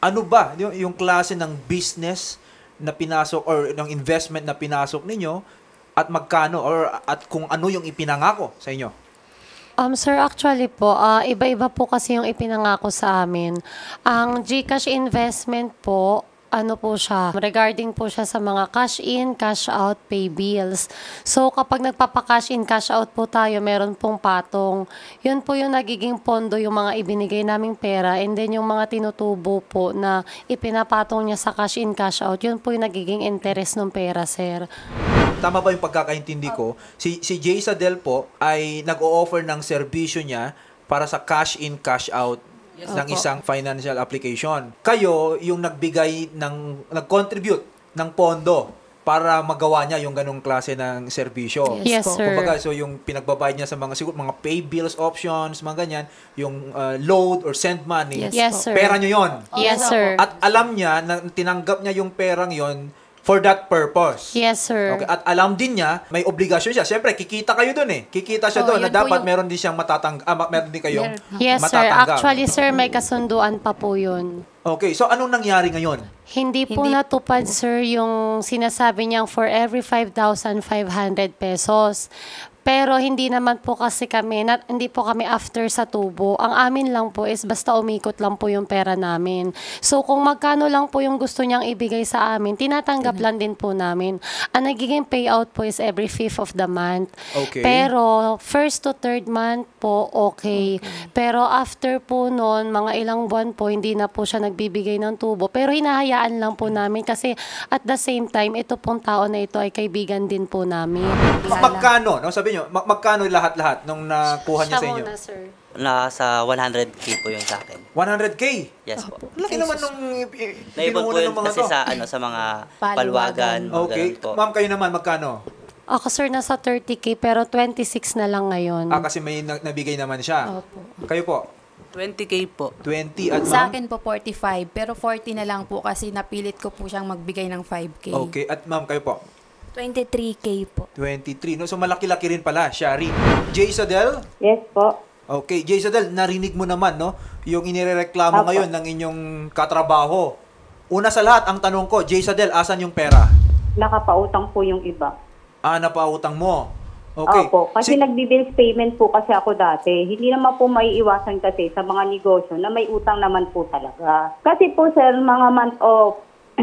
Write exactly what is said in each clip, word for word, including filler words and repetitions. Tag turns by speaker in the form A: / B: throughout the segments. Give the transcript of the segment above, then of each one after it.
A: Ano ba yung, yung klase ng business na pinasok or ng investment na pinasok ninyo at magkano or at kung ano yung ipinangako sa inyo?
B: Um, sir, actually po, ah, iba-iba po kasi yung ipinangako sa amin. Ang GCash investment po, ano po siya, regarding po siya sa mga cash in, cash out, pay bills. So kapag nagpapa-cash in, cash out po tayo, meron pong patong. Yun po yung nagiging pondo, yung mga ibinigay naming pera, and then yung mga tinutubo po na ipinapatong niya sa cash in, cash out, yun po yung nagiging interest ng pera, sir.
A: Tama ba yung pagkakaintindi ko? Si, si Jay Sadel po ay nag-o-offer ng serbisyo niya para sa cash in, cash out yes, ng
B: Opo.
A: isang financial application. Kayo yung nagbigay ng, nag-contribute ng pondo para magawa niya yung ganong klase ng serbisyo.
B: Yes, Yes, sir.
A: Kumbaga, so yung pinagbabayad niya sa mga siguro mga pay bills options, mga ganyan, yung uh, load or send money,
B: Yes, Yes, po. sir.
A: pera niyo yon.
B: Yes, sir.
A: At alam niya na tinanggap niya yung perang yon for that purpose.
B: Yes, sir.
A: Okay, at alam din niya, may obligasyon siya. Siyempre, kikita kayo doon eh. Kikita siya
C: Oh,
A: doon na
C: yun po
A: dapat
C: yung-
A: meron din siyang matatang ah, ma- meron din kayong
B: Yes, sir.
A: matatanggap.
B: Actually, sir, may kasunduan pa po yun.
A: Okay, so anong nangyari ngayon?
B: Hindi po
C: Hindi-
B: natupad, sir, yung sinasabi niyang for every five thousand five hundred pesos. Pero hindi naman po kasi kami, na, hindi po kami after sa tubo. Ang amin lang po is basta umikot lang po yung pera namin. So kung magkano lang po yung gusto niyang ibigay sa amin, tinatanggap lang din po namin. Ang nagiging payout po is every fifth of the month.
A: Okay.
B: Pero first to third month po, okay. Pero after po noon, mga ilang buwan po, hindi na po siya nagbibigay ng tubo. Pero hinahayaan lang po namin kasi at the same time, ito pong tao na ito ay kaibigan din po namin.
A: Ma- magkano? No, sabi niyo, ma- magkano lahat-lahat nung nakuha niya sa
B: Siya
A: inyo?
B: muna, sir.
D: Nasa one hundred K po yung sa akin.
A: one hundred K.
D: Yes po.
A: Laki naman nung i- i-
D: Naipon po
A: pinuhunan
D: yun
A: ng mga
D: kasi
A: to.
D: sa ano sa mga
C: Paluwagan.
D: palwagan, mga
A: Okay.
D: ganun po.
A: Ma'am, kayo naman, magkano?
B: Ako, sir, nasa thirty K pero twenty-six na lang ngayon.
A: Ah, kasi may na- nabigay naman siya.
B: Opo.
A: Kayo po,
E: twenty K po.
A: twenty at
C: Sa
A: ma'am?
C: akin po forty-five, pero forty na lang po kasi napilit ko po siyang magbigay ng five K.
A: Okay, at ma'am, kayo po?
F: twenty-three K po.
A: twenty-three. No? So malaki-laki rin pala, Shari. Jay Sadel?
G: Yes po.
A: Okay, Jay Sadel, narinig mo naman, no? Yung inireklamo
G: Apo.
A: ngayon ng inyong katrabaho. Una sa lahat, ang tanong ko, Jay Sadel, asan yung pera?
G: Nakapautang po yung iba.
A: Ah, napautang mo. Okay.
G: Opo, kasi
A: Si-
G: nagbi-bills payment po kasi ako dati. Hindi naman po maiiwasan kasi sa mga negosyo na may utang naman po talaga. Kasi po sir, mga month of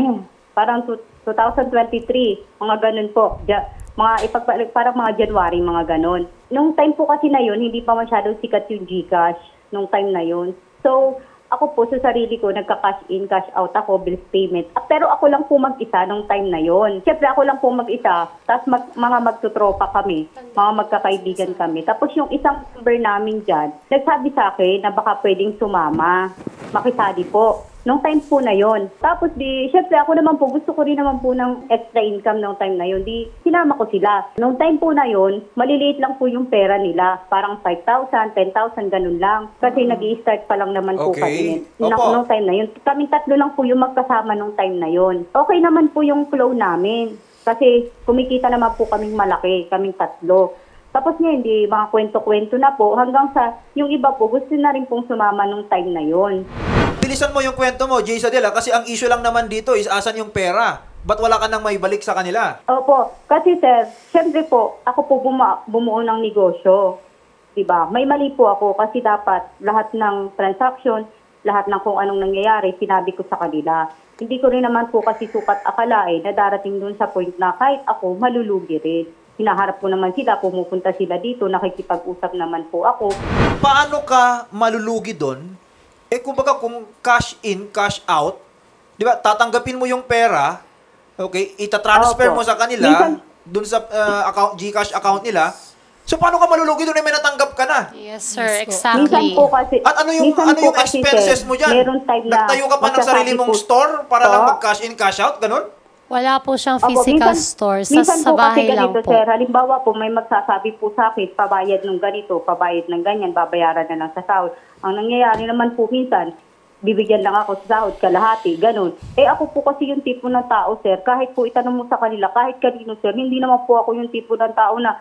G: parang two- twenty twenty-three, mga ganun po. Ja, mga ipagpa- parang mga January, mga ganun. Nung time po kasi na yun, hindi pa masyadong sikat yung GCash nung time na yun. So, ako po sa sarili ko, nagka-cash in, cash out ako, bills payment. Ah, pero ako lang po mag-isa nung time na yon. Siyempre ako lang po mag-isa, tapos mag, mga magtutropa kami, mga magkakaibigan kami. Tapos yung isang member namin dyan, nagsabi sa akin na baka pwedeng sumama, makisali po. Nung time po na yon. Tapos di, syempre ako naman po, gusto ko rin naman po ng extra income nung time na yon. Di, sinama ko sila. Nung time po na yon, maliliit lang po yung pera nila. Parang five thousand, ten thousand, ganun lang. Kasi nag-i-start pa lang naman po
A: Okay.
G: kami. Nung,
A: Opo.
G: nung time na yon. Kaming tatlo lang po yung magkasama nung time na yon. Okay naman po yung flow namin. Kasi kumikita naman po kaming malaki, kaming tatlo. Tapos nga hindi, mga kwento-kwento na po. Hanggang sa, yung iba po, gusto na rin pong sumama nung time na yon.
A: Bilisan mo yung kwento mo, Jay Sadel, ah, kasi ang issue lang naman dito is asan yung pera. Ba't wala ka nang maibalik sa kanila?
G: Opo, kasi sir, syempre po, ako po buma- bumuo ng negosyo. Diba? May mali po ako kasi dapat lahat ng transaction, lahat ng kung anong nangyayari, sinabi ko sa kanila. Hindi ko rin naman po kasi sukat akalain na darating dun sa point na kahit ako, malulugi rin. Hinaharap ko naman sila, pumupunta sila dito, nakikipag-usap naman po ako.
A: Paano ka malulugi doon? Eh, kumbaga, kung cash in, cash out, di ba, tatanggapin mo yung pera, okay, itatransfer
G: Opo.
A: mo sa kanila,
G: Minsan-
A: dun sa uh, account, GCash account nila. So, paano ka malulugi doon? Eh, may natanggap ka na.
B: Yes, sir.
C: Yes po.
B: Exactly.
G: Minsan po kasi,
A: At ano yung
G: minsan
A: ano
G: po
A: yung
G: kasi,
A: expenses
G: sir,
A: mo dyan?
G: Meron time na
A: Nagtayo ka pa ng
G: magsasabi
A: sarili mong
G: po-
A: store para lang
G: Po?
A: mag-cash in, cash out? Ganun?
B: Wala po siyang
G: Opo,
B: physical
G: minsan-
B: store. Sa,
G: minsan
B: sa
G: po kasi
B: bahay lang
G: ganito,
B: po.
G: sir. Halimbawa po, may magsasabi po sa akin, pabayad ng ganito, pabayad ng ganyan, babayaran na lang sa sahod. Ang nangyayari naman po minsan, bibigyan lang ako sa sahod, kalahati, ganun. Eh ako po kasi yung tipo ng tao, sir. Kahit po itanong mo sa kanila, kahit kanino, sir, hindi naman po ako yung tipo ng tao na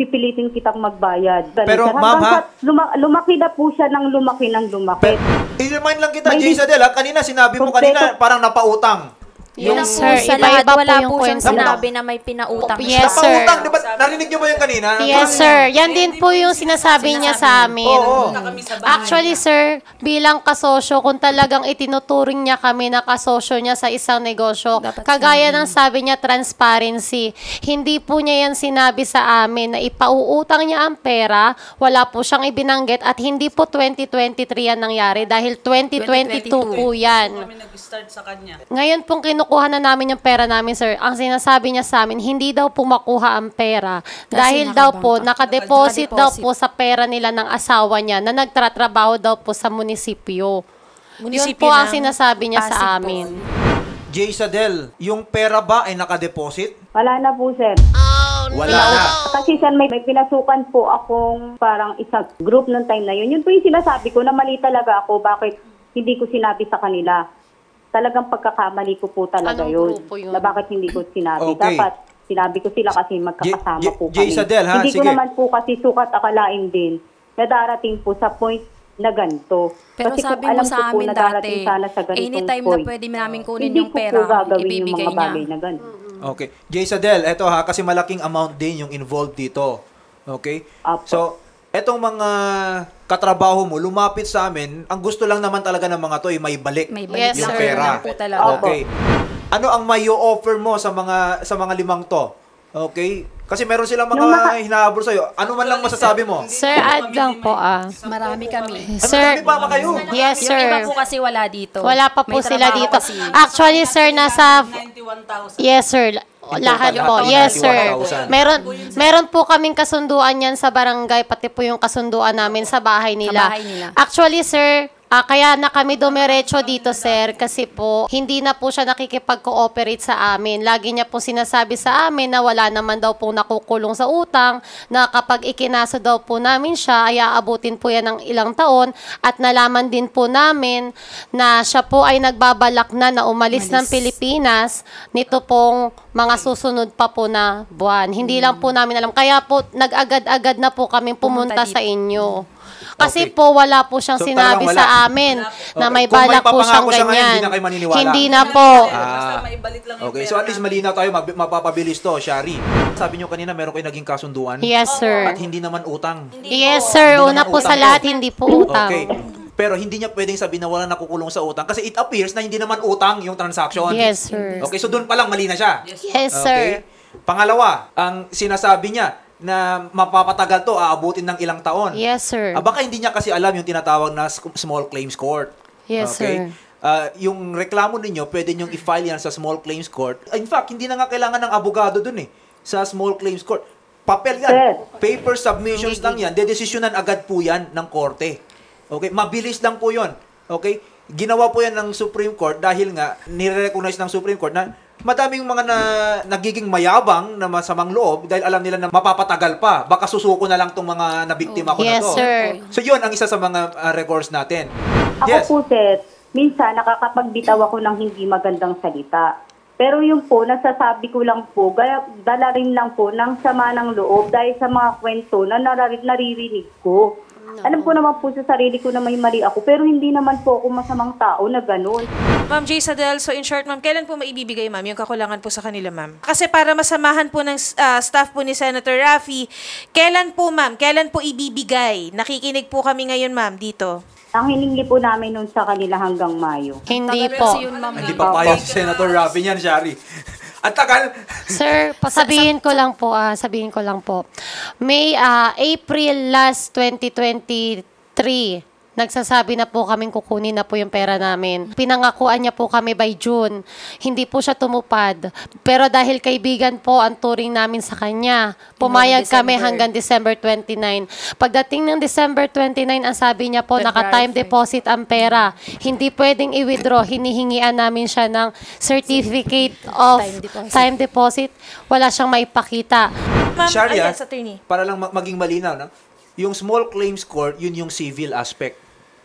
G: pipilitin kitang magbayad. Ganun,
A: Pero,
G: sir.
A: ma'am,
G: Hanggang
A: ha?
G: sa luma- lumaki na po siya ng lumaki ng lumaki.
A: Pero, i-remind lang kita,
G: May-
A: Jay Sadel, ha? Kanina sinabi mo kanina, parang napautang.
F: Yun lang
B: Yes,
F: po
B: sir.
F: sa
B: Iba-iba
F: lahat,
B: po
F: wala
B: yung
F: po siyang
B: kwento.
F: sinabi na may pinautang
B: Yes,
F: siya.
B: sir.
A: Napautang, di ba? Narinig niyo ba yung kanina?
B: Yes, sir. Yan din po yung sinasabi niya sa amin.
A: Oo.
B: Actually, sir, bilang kasosyo, kung talagang itinuturing niya kami na kasosyo niya sa isang negosyo,
C: Dapat
B: kagaya
C: sinabi
B: ng sabi niya, transparency, hindi po niya yan sinabi sa amin na ipauutang niya ang pera, wala po siyang ibinanggit at hindi po twenty twenty-three yan nangyari dahil twenty twenty-two po yan.
E: Kami nag-start sa kanya.
B: Ngayon pong kinukuha na namin yung pera namin, sir, ang sinasabi niya sa amin, hindi daw po makuha ang pera. dahil daw po,
C: nakabangka.
B: nakadeposit daw
C: Nakadeposit.
B: po sa pera nila ng asawa niya na nagtratrabaho daw po sa munisipyo. Yun
E: Munisipyo
B: po ang
E: ng
B: sinasabi niya
C: Pasig
B: sa
C: po.
B: amin.
A: Jay Sadel, yung pera ba ay nakadeposit?
G: Wala na po, sir.
A: Wala na.
G: Kasi sir, may, may pinasukan po akong parang isang group ng time na yun. Yun po yung sinasabi ko na mali talaga ako. Bakit hindi ko sinabi sa kanila? Talagang pagkakamali ko po talaga
B: Anong
G: yun.
B: grupo yun?
G: Na bakit hindi ko sinabi.
A: Okay.
G: Dapat sinabi ko sila kasi magkakasama
A: J- J-
G: po
A: Jay
G: kami.
A: Sadel, ha?
G: Hindi ko
A: Sige.
G: naman po kasi sukat akalain din na darating po sa point na ganito.
C: Pero
G: kasi
C: sabi
G: kung
C: mo
G: alam
C: sa
G: ko po
C: amin
G: na darating
C: dati,
G: sana sa ganitong
C: anytime
G: point,
C: na pwede namin kunin
G: hindi
C: yung
G: ko
C: pera,
G: po gagawin yung
C: ibibigay
G: mga
C: niya.
G: bagay na ganun.
A: Okay. Jay Sadel, eto ha, kasi malaking amount din yung involved dito. Okay?
G: Apo.
A: So, etong mga katrabaho mo, lumapit sa amin, ang gusto lang naman talaga ng mga to ay may balik
C: May
B: Yes,
C: balik
A: yung
B: sir.
A: pera.
C: lang po talaga.
G: Opo.
A: Okay. Ano ang may offer mo sa mga sa mga limang to? Okay? Kasi meron silang mga
G: Yung naka-
A: hinahabol sa'yo. Ano man lang masasabi mo?
B: Sir, add lang po ah.
C: Marami kami.
A: Ano
B: Sir,
A: marami pa ba kayo?
B: yes,
C: Yung iba
B: sir.
C: po kasi wala dito.
B: Wala pa po
C: May
B: sila
C: trabaho
B: dito.
C: kasi.
B: Actually, sir, nasa
E: ninety-one thousand.
B: Yes, sir. Lahat
A: lahat
B: po.
A: ng
B: Yes, sir.
A: ninety-one thousand.
B: Meron meron po kaming kasunduan yan sa barangay, pati po yung kasunduan namin sa bahay nila.
C: bahay nila.
B: Actually, sir, ah, kaya na kami dumiretso dito, sir, kasi po, hindi na po siya nakikipag-cooperate sa amin. Lagi niya po sinasabi sa amin na wala naman daw pong nakukulong sa utang, na kapag ikinaso daw po namin siya, ay aabutin po yan ng ilang taon, at nalaman din po namin na siya po ay nagbabalak na na umalis ng
C: Umalis.
B: Pilipinas nito pong mga susunod pa po na buwan. Hindi lang po namin alam. Kaya po, nag-agad-agad na po kaming pumunta,
C: Pumunta
B: sa
C: dito.
B: inyo. Kasi
A: Okay.
B: po, wala po siyang
A: So,
B: sinabi
A: talagang wala.
B: sa amin na
A: Okay.
B: may
A: Kung may
B: balak po
A: papangako
B: siyang
A: siya ngayon,
B: ganyan.
A: hindi na kayo maniniwala.
B: Hindi na po.
E: Basta maibalik lang yung
A: Okay,
E: pera
A: so at least
E: namin.
A: malinaw tayo, mab- mapapabilis to, Shari. Sabi nyo kanina, meron kayo naging kasunduan?
B: Yes, sir.
A: At hindi naman utang.
B: Yes, sir.
A: Hindi
B: Una
A: naman
B: po sa
A: utang.
B: lahat, hindi po utang.
A: Okay. Pero hindi niya pwedeng sabihin na wala nakukulong sa utang kasi it appears na hindi naman utang yung transaction.
B: Yes, sir.
A: Okay, so doon pa lang mali na siya.
B: Yes,
A: Okay.
B: sir.
A: Pangalawa, ang sinasabi niya na mapapatagal to, aabutin ng ilang taon.
B: Yes, sir.
A: Ah, baka hindi niya kasi alam yung tinatawag na sk- small claims court.
B: Yes,
A: Okay?
B: sir.
A: Ah, yung reklamo ninyo, pwede niyong i-file yan sa small claims court. In fact, hindi na nga kailangan ng abogado dun eh, sa small claims court. Papel yan.
G: Sir.
A: Paper submissions lang yan. Dedesisyonan agad po yan ng korte. Okay? Mabilis lang po yon. Okay? Ginawa po yan ng Supreme Court dahil nga, nire-recognize ng Supreme Court na madaming mga na, nagiging mayabang na masamang loob dahil alam nila na mapapatagal pa. Baka susuko na lang tong mga nabiktima ko na
B: Yes,
A: to.
B: sir.
A: So yun ang isa sa mga uh, records natin.
G: Ako
A: Yes.
G: po, sir, minsan nakakapagbitaw ako ng hindi magandang salita. Pero yung po, nasasabi ko lang po, gaya, dala rin lang po ng sama ng loob dahil sa mga kwento na narar- naririnig ko. Alam ko naman po sa sarili ko na may mali ako, pero hindi naman po ako masamang tao na ganun.
E: Ma'am Jay Sadel, so in short, ma'am, kailan po maibibigay, ma'am, yung kakulangan po sa kanila, ma'am? Kasi para masamahan po ng ah, staff po ni Senator Raffy, kailan po, ma'am, kailan po ibibigay? Nakikinig po kami ngayon, ma'am, dito.
G: Ang hiningi po namin nun sa kanila hanggang Mayo.
B: Hindi
C: Tagal
B: po.
C: kasi yun, ma'am.
A: Hindi pa payag si Senator Raffy niyan, Shari. At tagal.
B: Sir, pasabihin ko lang po, ah, sabihin ko lang po. May ah, April last twenty twenty-three, nagsasabi na po kaming kukunin na po yung pera namin. Pinangakuan niya po kami by June. Hindi po siya tumupad. Pero dahil kaibigan po ang turing namin sa kanya, pumayag kami
C: December.
B: hanggang December twenty-nine. Pagdating ng December twenty-nine, ang sabi niya po,
C: February
B: naka-time
C: first.
B: deposit ang pera. Hindi pwedeng i-withdraw. Hinihingian namin siya ng certificate of
C: Time deposit.
B: time deposit. Wala siyang maipakita.
E: Ma'am,
A: Shari,
E: ah,
A: ah,
E: yes, attorney.
A: para lang ma- maging malinaw, no? Yung small claims court, yun yung civil aspect.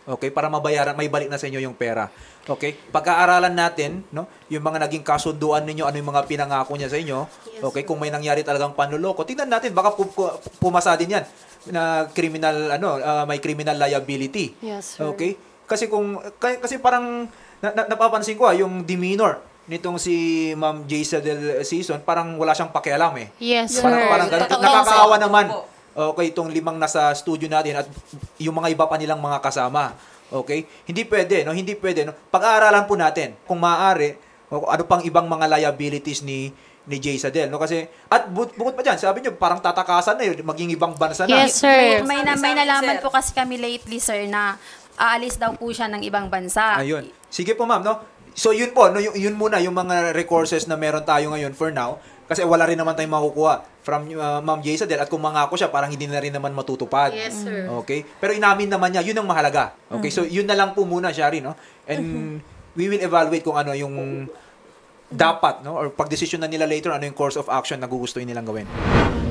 A: Okay? Para mabayaran, may balik na sa inyo yung pera. Okay? Pagkaaralan natin, no, yung mga naging kasunduan ninyo, ano yung mga pinangako niya sa inyo. Okay? Kung may nangyari talagang panloloko, tingnan natin, baka pu- pu- pumasa din yan na criminal, ano, ah, may criminal liability.
B: Yes, sir.
A: Okay? Kasi kung, k- kasi parang, na, na- napapansin ko ah, yung demeanor nitong si Ma'am Jaysa del Season, parang wala siyang pakialam eh.
B: Yes, sir.
A: Parang, parang ganun.
C: Totoo,
A: Nakakaawa
C: sir.
A: naman. Okay, itong limang nasa studio natin at yung mga iba pa nilang mga kasama. Okay? Hindi pwede, no? Hindi pwede, no? Pag-aaralan po natin kung maaari, o ano pang ibang mga liabilities ni ni Jaysa del, no? Kasi at bu- bukod pa diyan, sabi niyo parang tatakasan na yun, maging ibang bansa na.
B: Yes, sir.
C: May, may, na, may
E: Sabi sa amin,
C: nalaman
E: sir.
C: po kasi kami lately, sir, na aalis daw po siya ng ibang bansa.
A: Ayun. Sige po, ma'am, no? So yun po, no, yun, yun muna yung mga recourses na meron tayo ngayon for now. Kasi wala rin naman tayong makukuha from uh, Ma'am Jaysa del, at kung mangako siya, parang hindi na rin naman matutupad.
B: Yes, sir.
A: Okay? Pero inamin naman niya, yun ang mahalaga. Okay? So yun na lang po muna, Shari, no? And we will evaluate kung ano yung dapat, no? Or pag-desisyon na nila later, ano yung course of action na gugustuhin nilang gawin.